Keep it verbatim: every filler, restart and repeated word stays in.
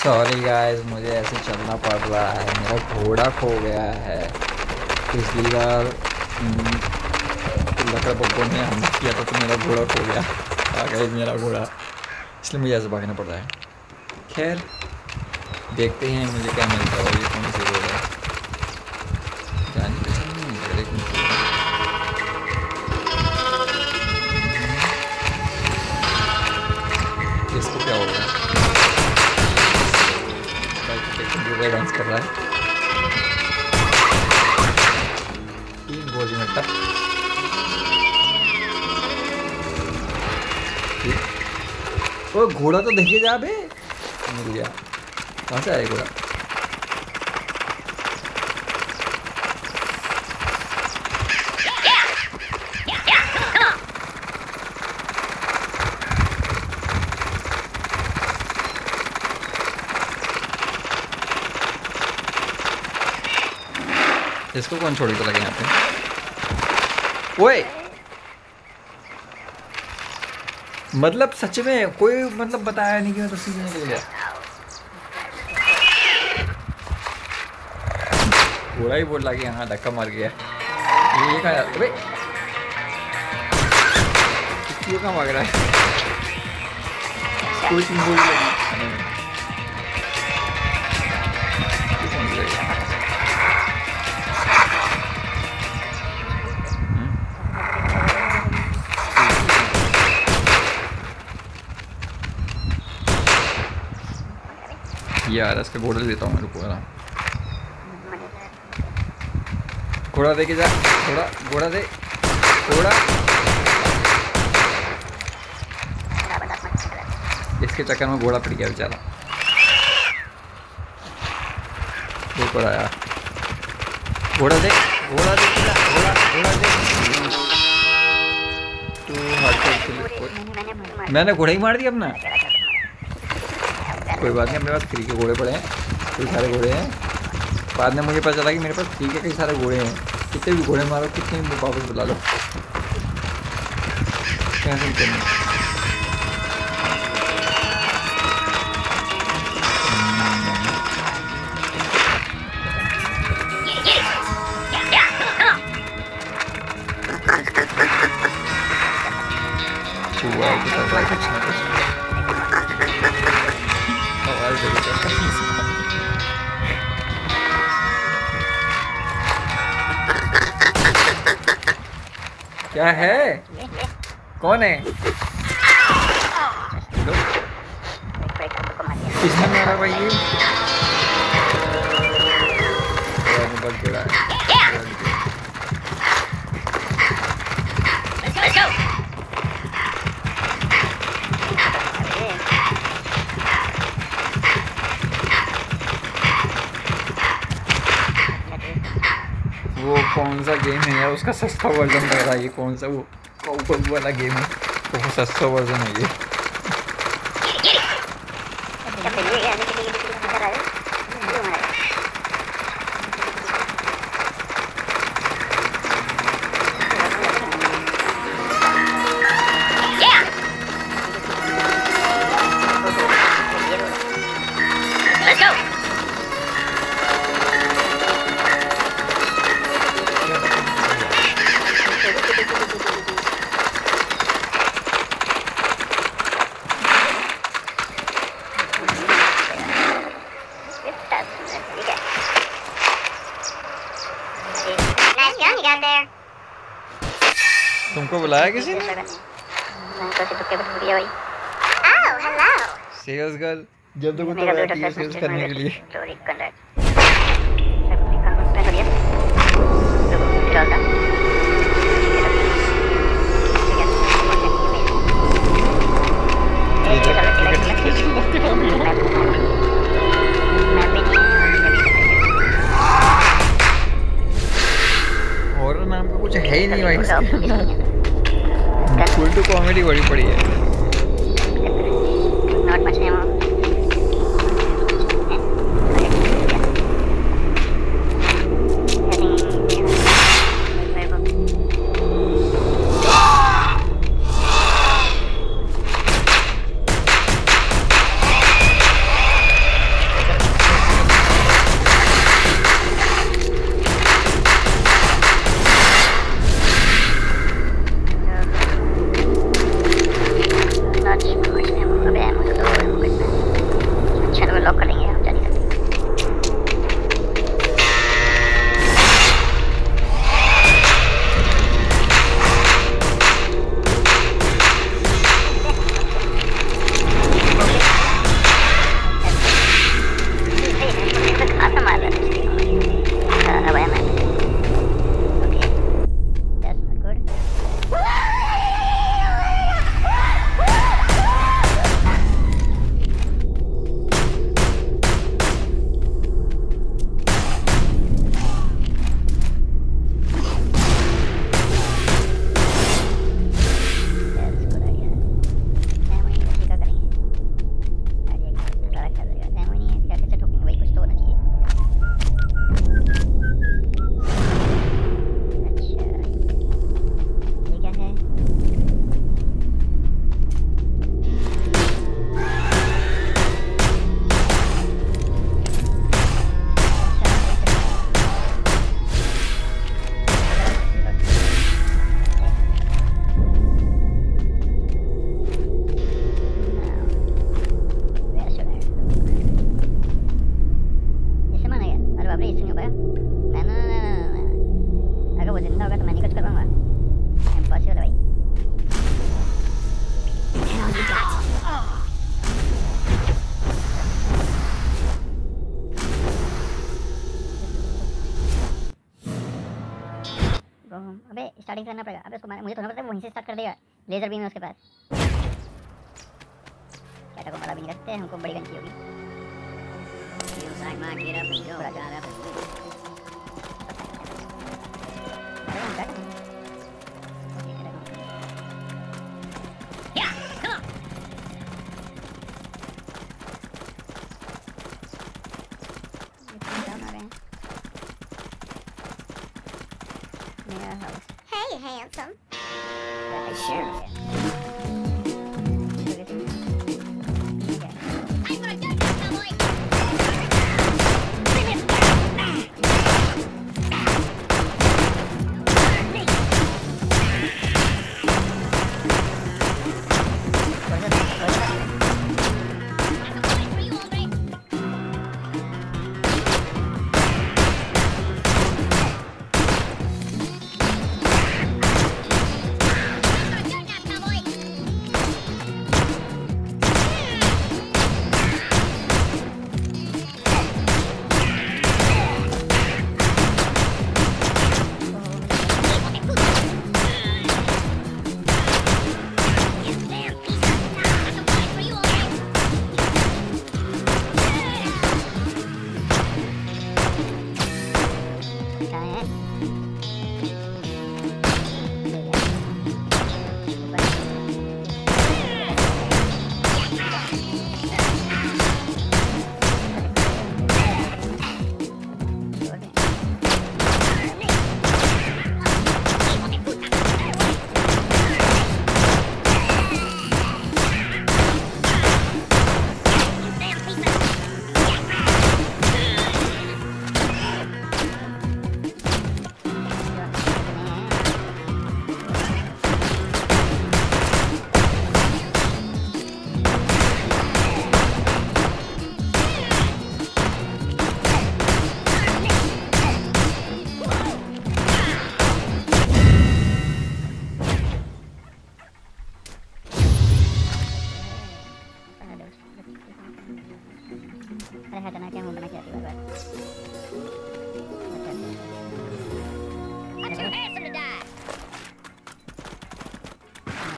Sorry guys, मुझे ऐसे चलना पड़ रहा है, मेरा घोड़ा खो गया है। पिछली बार लकड़ बग्गों ने हमला किया था तो मेरा घोड़ा खो गया। आ गया मेरा घोड़ा, इसलिए मुझे ऐसे भागना पड़ रहा है। खैर देखते हैं मुझे क्या मिलता है। ये कौन सी रोड है? जानी पहचानी नहीं है, लेकिन इसको क्या हो गया? कंप्यूटर डांस कर रहा है। तीन गोली में टप। ओ घोड़ा तो देखिए जा बे, मिल गया। कहाँ से आया घोड़ा? इसको कौन छोड़ के लगे यहाँ पे? ओए मतलब सच में कोई मतलब बताया नहीं कि मैं तो सीधे निकल गया। पूरा ही बोल लगे हाँ, धक्का मार गया। ये कहा अबे क्यों कहाँ भाग रहा है? कोई चीज बोल लगी। यार इसका घोड़ा देता हूँ मेरे को। घोड़ा दे के जा, घोड़ा घोड़ा दे, घोड़ा। इसके चक्कर में घोड़ा पड़ गया बेचारा। ऊपर आया। घोड़ा दे, घोड़ा दे, घोड़ा घोड़ा दे। तू मैंने घोड़ा ही मार दिया अपना। कोई बात नहीं, अपने पास फ्री के घोड़े पड़े हैं, कई सारे घोड़े हैं। बाद में मुझे पता चला कि मेरे पास फ्री के कई सारे घोड़े हैं। कितने भी घोड़े मारो, कितने भी वापस बुला लो, कैंसिल करना। क्या है? कौन है? किसने मारा भाई? ये बच गया। वो कौन सा गेम है यार, उसका सस्ता वर्जन लग रहा है। ये कौन सा वो काउबॉय वाला गेम है, तो वो सस्ता वर्जन है ये। तुमको बुलाया किसी ने? सेल्स गर्ल, जब तक तो बैठी है सेल्स करने के लिए। हॉरर नाम का कुछ है ही नहीं भाई इसके अंदर। फुल टू कॉमेडी बड़ी पड़ी है। स्टार्टिंग करना पड़ेगा। अबे उसको मुझे तो नहीं पता वहीं से स्टार्ट कर देगा। लेजर बीम है उसके पास। क्या को बड़ा भी नहीं रखते, हमको बड़ी गन चाहिए होगी। बड़ा जा रहा है। अरे हम बैठ Hey, handsome. Sure.